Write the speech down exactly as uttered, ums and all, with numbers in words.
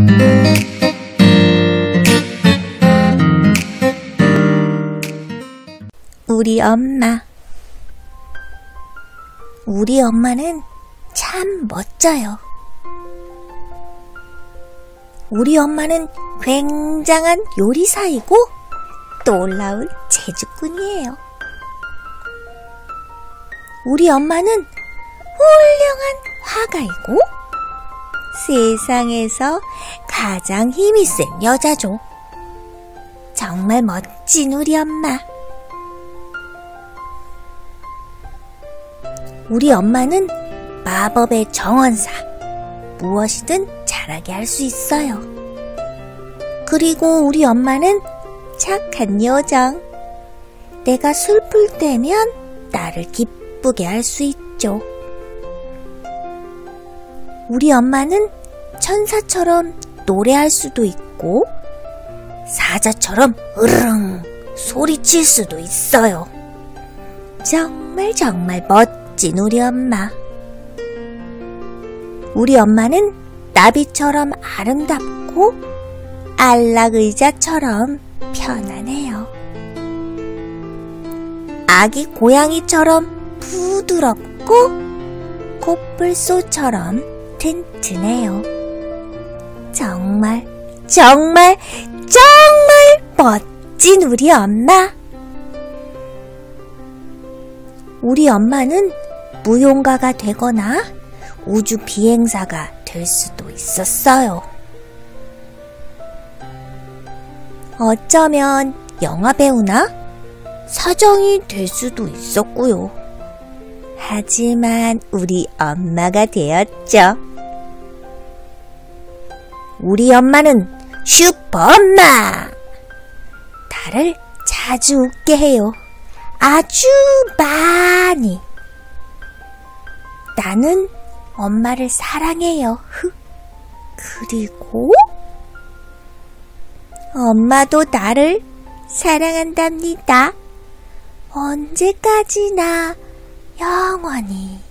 우리 엄마. 우리 엄마는 참 멋져요. 우리 엄마는 굉장한 요리사이고 놀라운 재주꾼이에요. 우리 엄마는 훌륭한 화가이고 세상에서 가장 힘이 센 여자죠. 정말 멋진 우리 엄마. 우리 엄마는 마법의 정원사. 무엇이든 잘하게 할 수 있어요. 그리고 우리 엄마는 착한 요정. 내가 슬플 때면 나를 기쁘게 할 수 있죠. 우리 엄마는 천사처럼 노래할 수도 있고 사자처럼 으르릉 소리칠 수도 있어요. 정말 정말 멋진 우리 엄마. 우리 엄마는 나비처럼 아름답고 안락의자처럼 편안해요. 아기 고양이처럼 부드럽고 코뿔소처럼 튼튼해요. 정말 정말 정말 멋진 우리 엄마. 우리 엄마는 무용가가 되거나 우주 비행사가 될 수도 있었어요. 어쩌면 영화배우나 사장이 될 수도 있었고요. 하지만 우리 엄마가 되었죠. 우리 엄마는 슈퍼엄마! 나를 자주 웃게 해요. 아주 많이. 나는 엄마를 사랑해요. 그리고 엄마도 나를 사랑한답니다. 언제까지나 영원히.